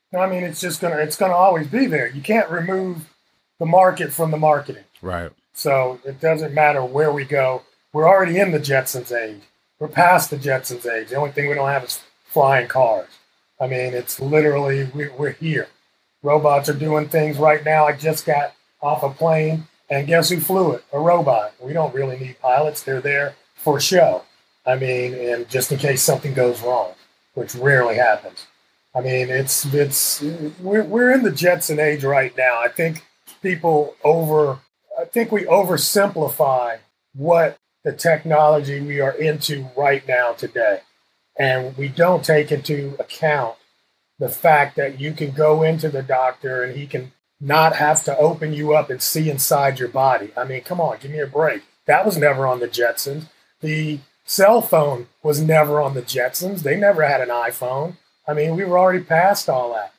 I mean, it's gonna always be there. You can't remove the market from the marketing. Right. So it doesn't matter where we go. We're already in the Jetsons age. We're past the Jetsons age. The only thing we don't have is flying cars. I mean, it's literally we're here. Robots are doing things right now. I just got off a plane, and guess who flew it? A robot. We don't really need pilots. They're there for show. I mean, and just in case something goes wrong, which rarely happens. I mean, it's we're in the Jetson age right now. People over I think we oversimplify what the technology we are into right now today. And we don't take into account the fact that you can go into the doctor and he can not have to open you up and see inside your body. I mean, come on, give me a break. That was never on the Jetsons. The cell phone was never on the Jetsons. They never had an iPhone. I mean, we were already past all that.